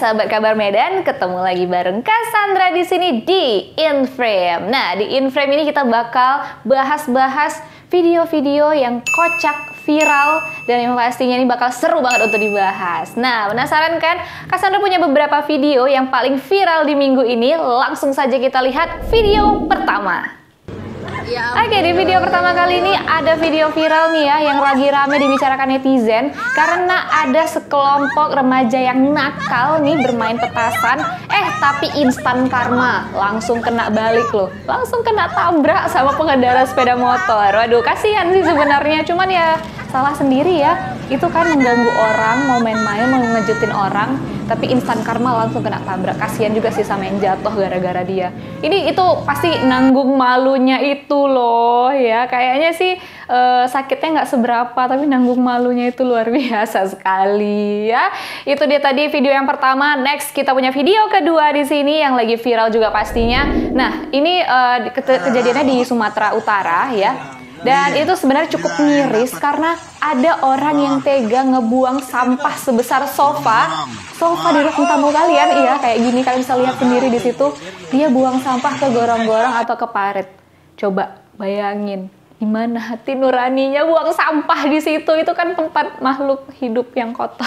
sahabat Kabar Medan, ketemu lagi bareng Cassandra di sini di InFrame. Nah, di InFrame ini kita bakal bahas-bahas video-video yang kocak, viral, dan yang pastinya ini bakal seru banget untuk dibahas. Nah, penasaran kan? Cassandra punya beberapa video yang paling viral di minggu ini. Langsung saja kita lihat video pertama. Oke, di video pertama kali ini ada video viral nih ya yang lagi rame dibicarakan netizen karena ada sekelompok remaja yang nakal nih bermain petasan, tapi instan karma langsung kena balik loh, langsung kena tabrak sama pengendara sepeda motor. Waduh, kasihan sih sebenarnya, cuman ya salah sendiri ya. Itu kan mengganggu orang, mau main-main, mau ngejutin orang, tapi instan karma langsung kena tabrak. Kasihan juga sih sama yang jatuh gara-gara dia. Itu pasti nanggung malunya itu loh ya. Kayaknya sih sakitnya nggak seberapa, tapi nanggung malunya itu luar biasa sekali ya. Itu dia tadi video yang pertama. Next kita punya video kedua di sini yang lagi viral juga pastinya. Nah, ini kejadiannya di Sumatera Utara ya. Dan itu sebenarnya cukup miris karena ada orang yang tega ngebuang sampah sebesar sofa di ruang tamu kalian, iya kayak gini, kalian bisa lihat sendiri di situ. Dia buang sampah ke gorong-gorong atau ke parit. Coba bayangin, gimana hati nuraninya buang sampah di situ? Itu kan tempat makhluk hidup yang kotor.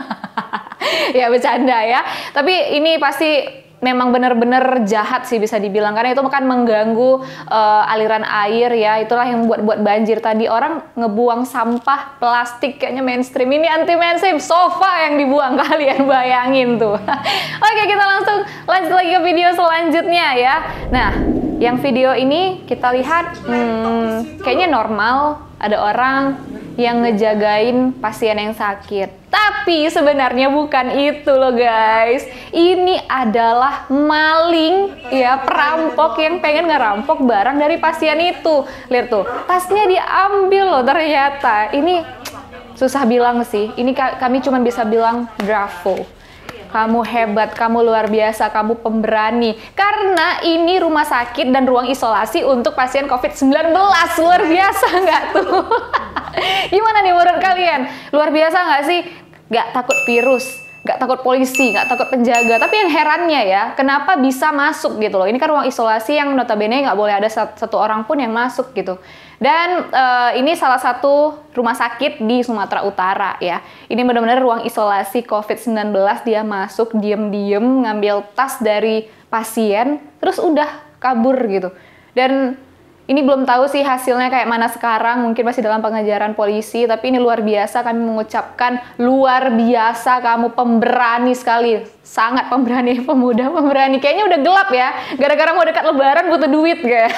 Ya bercanda ya. Tapi ini pasti memang benar-benar jahat sih bisa dibilang, karena itu akan mengganggu aliran air ya. Itulah yang buat banjir tadi. Orang ngebuang sampah plastik kayaknya mainstream, ini anti mainstream, sofa yang dibuang, kalian bayangin tuh. Oke, kita langsung lanjut lagi ke video selanjutnya ya. Nah, yang video ini kita lihat kayaknya normal, ada orang yang ngejagain pasien yang sakit. Tapi sebenarnya bukan itu loh guys. Ini adalah maling ya, perampok yang pengen ngerampok barang dari pasien itu. Lihat tuh, tasnya diambil loh ternyata. Ini susah bilang sih. Ini kami cuma bisa bilang bravo. Kamu hebat, kamu luar biasa, kamu pemberani. Karena ini rumah sakit dan ruang isolasi untuk pasien COVID-19. Luar biasa nggak tuh? Gimana nih menurut kalian? Luar biasa nggak sih? Nggak takut virus, nggak takut polisi, nggak takut penjaga. Tapi yang herannya ya, kenapa bisa masuk gitu loh? Ini kan ruang isolasi yang notabene nggak boleh ada satu orang pun yang masuk gitu. Dan ini salah satu rumah sakit di Sumatera Utara ya. Ini benar-benar ruang isolasi COVID-19. Dia masuk diem-diem ngambil tas dari pasien, terus udah kabur gitu. Dan ini belum tahu sih hasilnya kayak mana sekarang, mungkin masih dalam pengejaran polisi, tapi ini luar biasa, kami mengucapkan luar biasa, kamu pemberani sekali, sangat pemberani, pemuda pemberani. Kayaknya udah gelap ya, gara-gara mau dekat lebaran butuh duit kayak.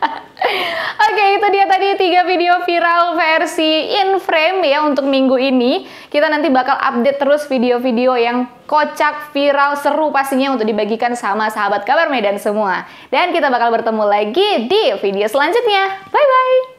Oke, itu dia tadi 3 video viral versi InFrame ya untuk minggu ini. Kita nanti bakal update terus video-video yang kocak, viral, seru pastinya untuk dibagikan sama sahabat Kabar Medan semua. Dan kita bakal bertemu lagi di video selanjutnya. Bye-bye!